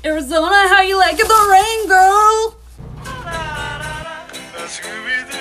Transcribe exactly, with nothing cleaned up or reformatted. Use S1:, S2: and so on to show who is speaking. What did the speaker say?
S1: Arizona, how you like it, the rain, girl?
S2: Scooby-Doo.